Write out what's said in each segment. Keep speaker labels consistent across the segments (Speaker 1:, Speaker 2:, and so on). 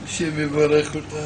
Speaker 1: השם יברך אותך.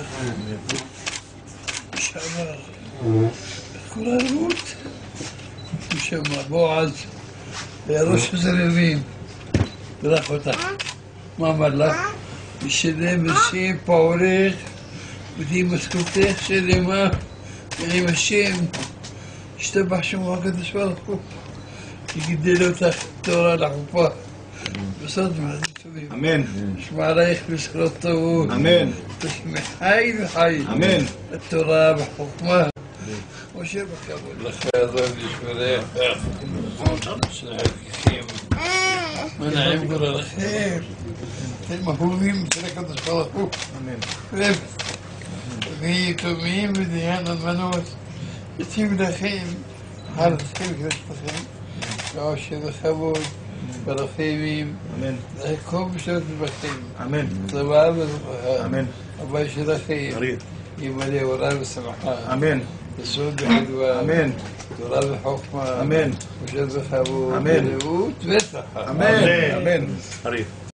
Speaker 1: שמע, כל הרות. שמע, בועז, היה ראש הסרבים. ברך אותך. מה אמר לך? ישלם השם פועלך, ותהי משכורתך שלמה, ועם השם ישתבח שמו הקדוש ברוך הוא. יגדל אותך תורה לחופה. בסוד מעשים טובים.
Speaker 2: אמן.
Speaker 1: שמע עלייך בשורות טובות.
Speaker 2: אמן.
Speaker 1: תשמע חי וחי.
Speaker 2: אמן.
Speaker 1: התורה בחוכמה. משה בכבוד. לך אדון ישמרך. שלחלקכם. מנעים גורלכם. אתם אהובים של הקדוש ברוך הוא.
Speaker 2: אמן.
Speaker 1: ויתומים ודיין אלמנות. יציב לכם. חלקכם ושלכם. ועושר וכבוד. ברחמים,
Speaker 2: אמן.
Speaker 1: כל בשעות בכם.
Speaker 2: אמן.
Speaker 1: צבא ורווחה.
Speaker 2: אמן.
Speaker 1: הבא שלכם. ימלא אורה ושמחה.
Speaker 2: אמן.
Speaker 1: יסוד וחדווה.
Speaker 2: אמן.
Speaker 1: תורה וחוכמה.
Speaker 2: אמן.
Speaker 1: אושר וכבוד.
Speaker 2: אמן.
Speaker 1: ורעות ושכר.
Speaker 2: אמן. אמן.